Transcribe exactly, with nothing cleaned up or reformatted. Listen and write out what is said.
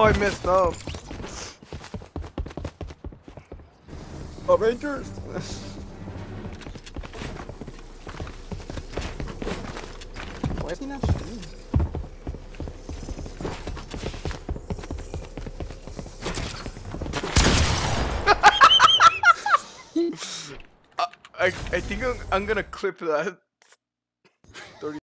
I messed up. Oh, Rangers! Why is he not shooting? I, I think I'm, I'm gonna clip that.